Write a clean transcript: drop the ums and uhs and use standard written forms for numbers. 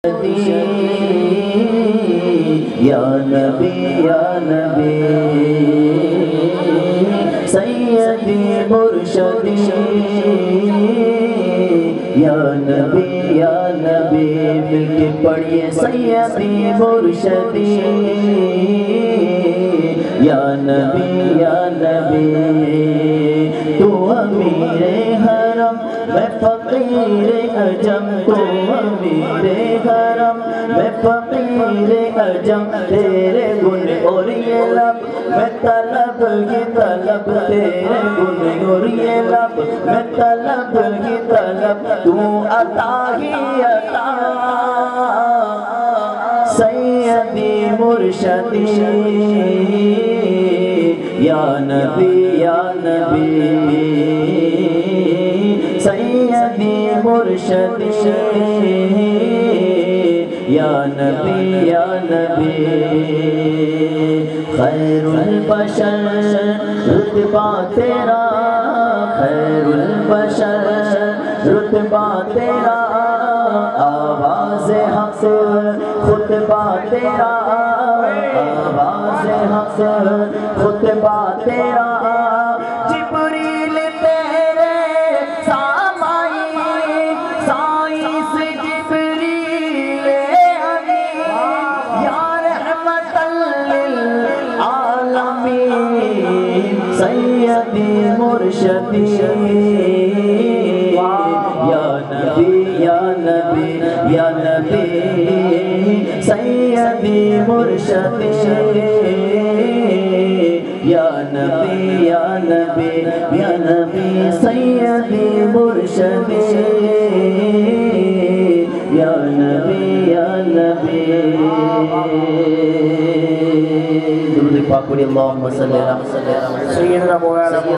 یا نبی یا نبی سیدی مرشدی یا نبی یا نبی مل کے پڑھیے سیدی مرشدی یا نبی یا نبی تو امیر حرم میں فقیر عجم تو امیر حرم میں فقیر عجم تیرے گن اور یہ لب میں طلب کی طلب تیرے گن اور یہ لب میں طلب کی طلب تو عطا ہی عطا سیدی مرشدی یا نبی یا نبی سیدی مرشدی یا نبی یا نبی خیر البشر رتبہ تیرا خیر البشر رتبہ تیرا آواز حق خطبہ تیرا آواز حق خطبہ تیرا جبریل تیرے سامائی سائنس جبریل امین یا رحمت للعالمین سیدی مرشدی یا نبی یا نبی یا نبی سیدی مرشدی یا نبی یا نبی یا نبی سیدی مرشدی یا نبی یا نبی درود پاک پڑھیے اللہم صلی اللہ علیہ وسلم سیدنا مولانا